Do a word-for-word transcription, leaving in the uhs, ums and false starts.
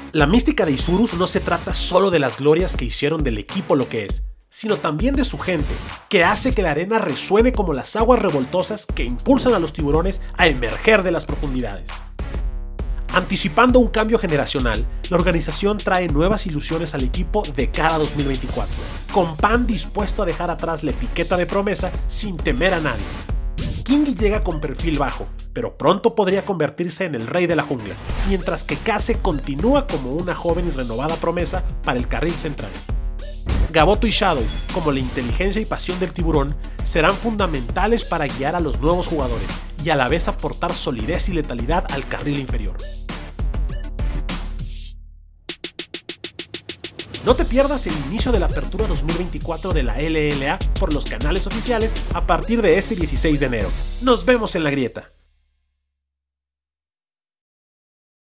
La mística de Isurus no se trata solo de las glorias que hicieron del equipo lo que es, sino también de su gente, que hace que la arena resuene como las aguas revoltosas que impulsan a los tiburones a emerger de las profundidades. Anticipando un cambio generacional, la organización trae nuevas ilusiones al equipo de cara a dos mil veinticuatro, con Pan dispuesto a dejar atrás la etiqueta de promesa sin temer a nadie. Kingy llega con perfil bajo, pero pronto podría convertirse en el rey de la jungla, mientras que Kase continúa como una joven y renovada promesa para el carril central. Gaboto y Shadow, como la inteligencia y pasión del tiburón, serán fundamentales para guiar a los nuevos jugadores y a la vez aportar solidez y letalidad al carril inferior. No te pierdas el inicio de la apertura dos mil veinticuatro de la L L A por los canales oficiales a partir de este dieciséis de enero. Nos vemos en la grieta.